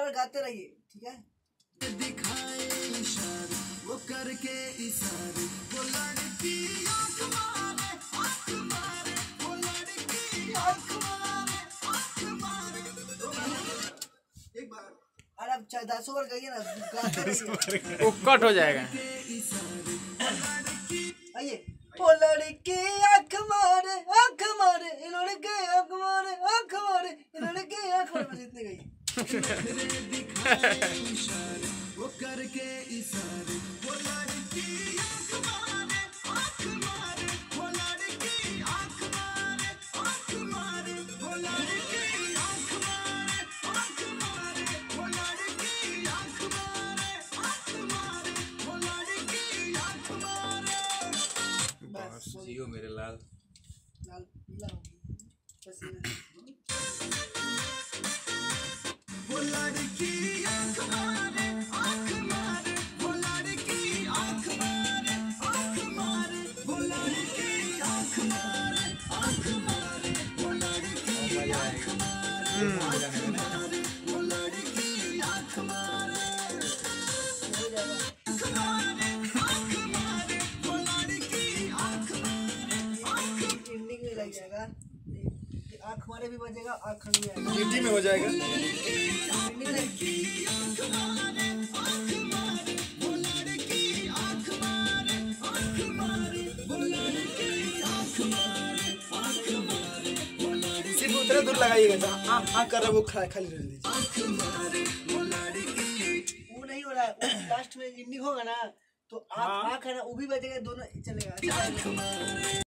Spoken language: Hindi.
बार गाते रहिए, ठीक है। दिखाए इशारे वो करके इशारे, वो लड़की आँख मारे, आँख मारे, वो लड़की आँख मारे, आँख मारे। एक बार अरे अब 10 बार गाइए ना, गाते रहिए। वो कट हो जाएगा। आइए, वो लड़की आँख मारे, आँख मारे, ये लड़के आँख मारे, आँख मारे, ये लड़के आँख मारे, बस इतने गाइए। वो करके इशारे, वो लड़की आँख मारे, आँख मारे, वो लड़की आँख मारे, आँख मारे, वो लड़की आँख मारे, आँख मारे, वो लड़की आँख मारे, आँख मारे, वो लड़की आँख मारे। बस जियो मेरे लाल। लाल पीला हो गया, बस ये। वो लड़की आँख मारे, आँख मारे, वो लड़की आँख मारे, आँख मारे, वो लड़की आँख मारे, आँख मारे, वो लड़की आँख मारे, आँख मारे, वो लड़की आँख मारे, हो जाएगा। आँख मारे, आँख मारे, वो लड़की आँख मारे, आँख एंडिंग में लग जाएगा, आँख मारे भी बजेगा, आँख भी आएगा, हिंदी में हो जाएगा। एंडिंग में सिर्फ उतना दूर लगाइएगा जहाँ आँख कर रहा है वो खाली रहने दीजिए। वो नहीं हो रहा है, लास्ट में एंडिंग होगा ना तो आँख है ना वो भी बजेगा, दोनों चलेगा।